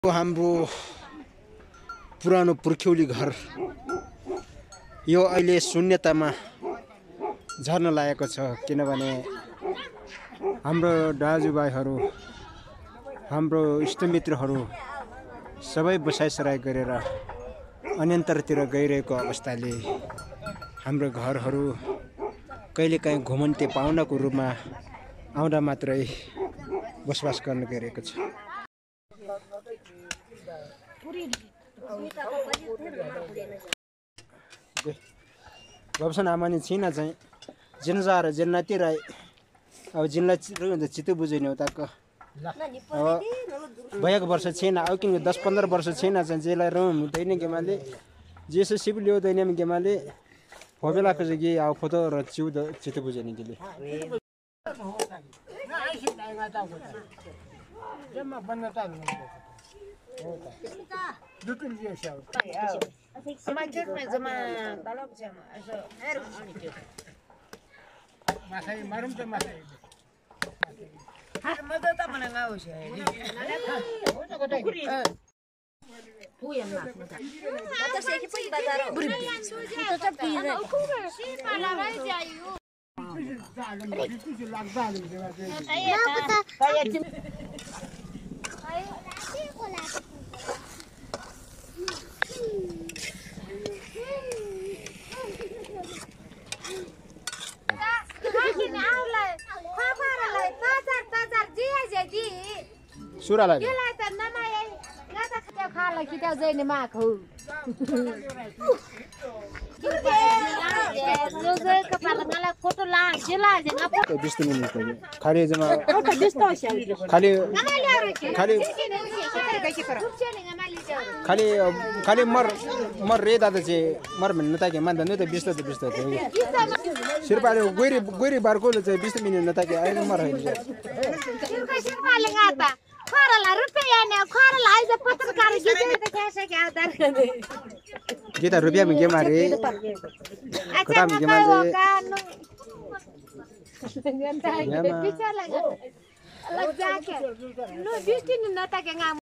हाम्रो पुरानो पुर्ख्यौली घर यो अहिले शून्यतामा झर्न लागेको छ, किनभने हाम्रो दाजुभाइहरू हाम्रो इष्टमित्रहरू सबै बसाइसराई गरेर अन्यन्तरतिर गइरहेको अवस्थाले हाम्रो घरहरू कहिलेकाहीँ घुमन्ते पाहुनाको रूपमा आउँदा मात्रै बसोबास गर्न गइरहेको छ। गप्सन आमानी छिना चाहिँ जिन्जा र जिन्नाति राई अब जिनलाई चित्त बुझ्ने हो तक अब भएको वर्ष छैन अब किन 10-15 वर्ष छैन चाहिँ जेलाई रम हुँदैन गेमाले जेसो सिप ल्याउँदैन गेमाले भबेलाको चाहिँ अब फोटो र चित्त बुझ्ने गेले सुरालाई खाली जमा खाली खाली खाली खाली मर रे दादा चाहिँ मर भन्नु ताके मान्दा न त बिस्ता सिरपाले गोरी बारकोले चाहिँ 20 मिनेट नताके अहिले मर हैन गीता रुपियाँ में गेम मारे कता में गेम मारे